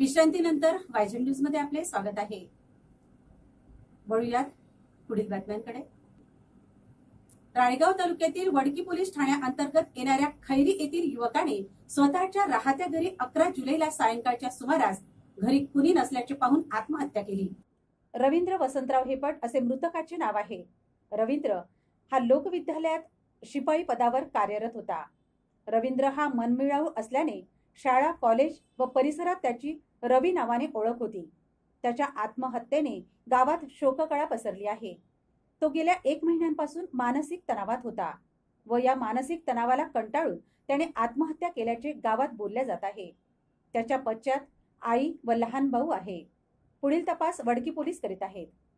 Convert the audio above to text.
विश्रांतीनंतर वायझेड न्यूज मध्ये आपले स्वागत आहे। वळूयात पुढील बातम्यांकडे। राळेगाव तालुक्यातील वडकी पोलीस ठाण्याअंतर्गत येणाऱ्या खैरी येथील युवकाने स्वतःच्या राहत्या घरी 11 जुलैला सायंकाळच्या सुमारास घरी कुणी नसल्याचे पाहून आत्महत्या केली। रवींद्र वसंतराव हेपट असे मृतकाचे नाव आहे। रवींद्र हा लोकविद्यालयात शिपाई पदावर कार्यरत होता। रवींद्र हा मनमिळावू असल्याने शाळा, कॉलेज व परिसरात त्याची रवी नावाने ओळख होती। त्याच्या आत्महत्येने गावात शोककळा पसरली आहे। तो गेल्या 1 महिन्यांपासून मानसिक तणावात होता व या मानसिक तणावाला कंटाळून त्याने आत्महत्या केल्याचे गावात बोलले जात आहे। त्याच्या पश्चात आई व लहान भाऊ आहे। पुढील तपास वडकी पोलीस करीत आहेत।